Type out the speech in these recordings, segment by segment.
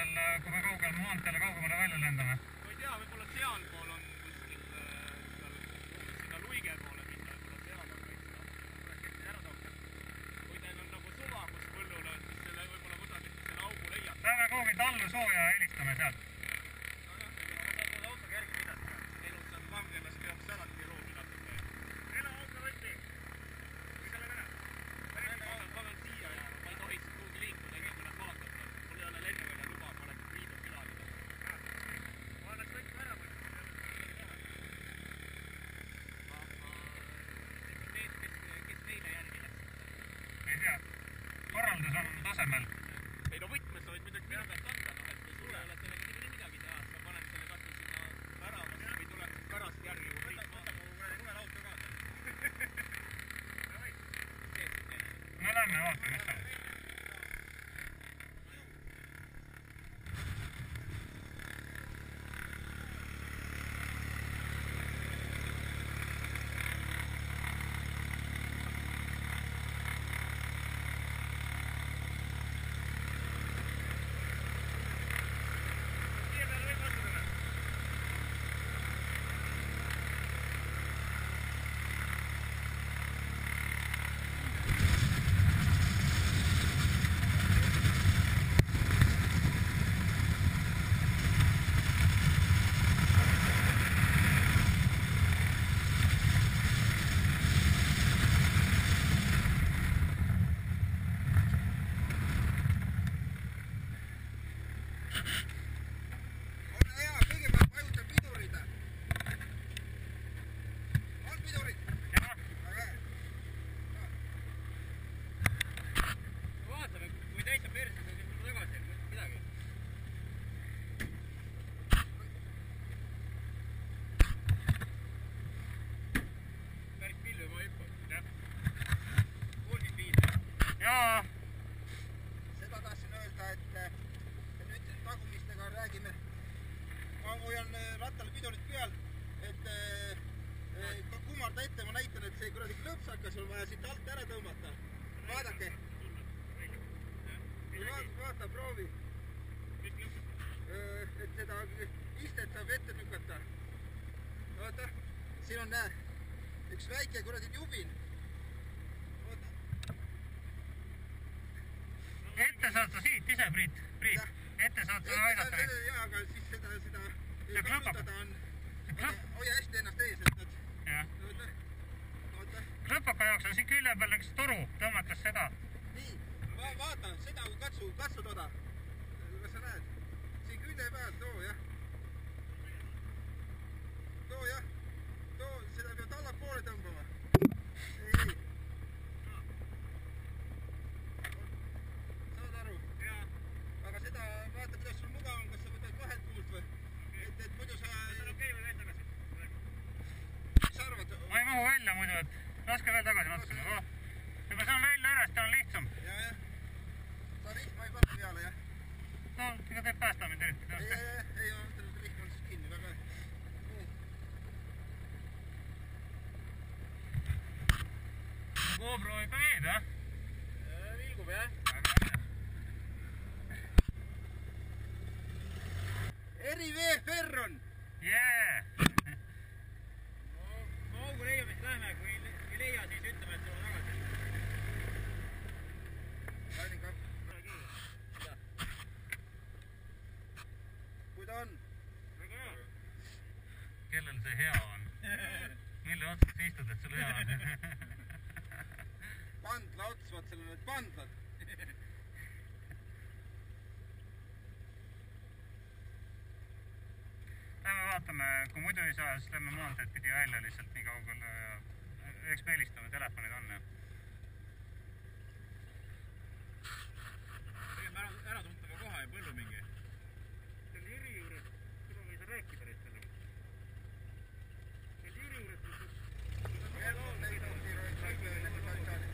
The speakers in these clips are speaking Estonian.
kaugel maanteele kaugemale välja lendame? Ma ei tea, võib-olla sealpool on kuskil sinna Luige poole minna, võib-olla seal on väikse ära saada. Kui teil on nagu suva, kus põllule, siis selle võib-olla kusagilt selle augu leiad. Lähme kuhugi tallu sooja ja helistame sealt. Autoga järgi pidada. Elus on Vangelas peaks alati ruumi natuke. Meil on auto võtti. Või selle vene? Ma olen siia ja ma ei tohiks kuhugi liikuda, ei mõned vaatad. Mul ei ole lennuvälja luba, ma olen liidud küladega. Ma oleks võtma ära võtta. Kes neile järgi läks? Ei tea. Korraldus on tasemel. Ei no võtmes sa võid midagi minu käest anda, et sulle ei ole sellega nii midagi teha. Ma panen selle kattu sinna väravasse või tuleb pärast järgi. Võta mu numel auto kaasa. Me lähme vaatame, mis on. Seda tahtsin öelda, et nüüd tagumistega räägime. Ma hoian rattale pidurit peal, et kummarda ette, ma näitan, et see kuradi klõpsakas on vaja siit alt ära tõmmata. Vaadake. Vaata, proovi. Et seda istet saab ette tükata. Vaata, siin on üks väike kuradi jubin. Ette saad sa siit ise, Priit. Ette saad sa aidata. Jaa, aga siis seda kasutada on... Hoia hästi ennast ees, et nad... Klõpaka jaoks on siin külje peal üks toru, tõmmates seda. Nii, vaata, seda katsu toda. Kas sa näed? Siin külje peal, too, jah. Too, jah. Too, seda peab allapoole tõmbama. Ei. Aga seda, vaata, kuidas sul mugav on, kas sa võtad vahelt puult või? Et muidu sa... See on okei või veel tagasi? Mis sa arvad? Ma ei mahu välja muidu, et laske veel tagasi natukene. Juba saan välja ära, siis ta on lihtsam. Jah. Sa rihma ei panna peale, jah? No, ega teeb päästa mind eriti. Ei, rihm on siis kinni, väga hea. GoPro ikka veed, jah? Vilgub, jah? Erivee Ferron! Jee! No augu leiamist lähme, kui ei leia, siis ütleme, et tuleb tagasi. Lainin kapp. Kui ta on? Väga hea. Kellel see hea on? Mille otsast sa istud, et sul hea on? Pandla ots, vaat seal on need pandlad. Lähme vaatame, kui muidu ei saa, siis lähme maanteed pidi välja lihtsalt nii kaugel. Eks me helistame, telefonid on. Tegime ära tuntava koha ja põllu mingi. Seal Jüri juures, seda me ei saa rääkida nüüd sellega. Seal Jüri juures... Veel ei tohti roiklööle.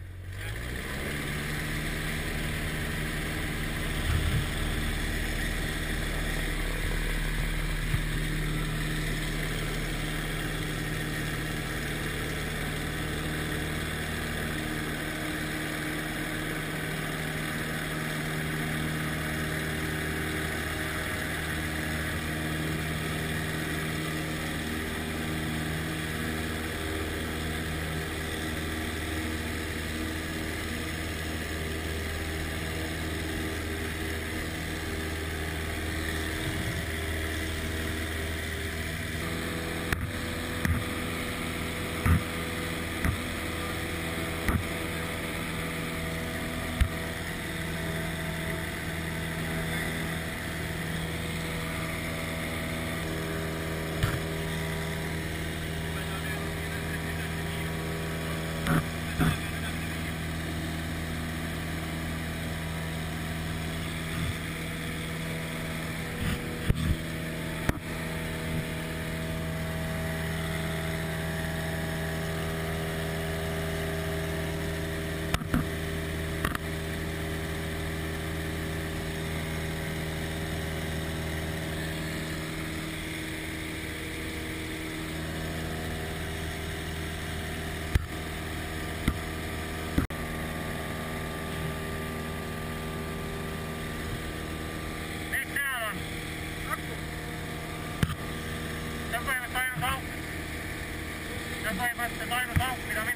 et ainult auk, mida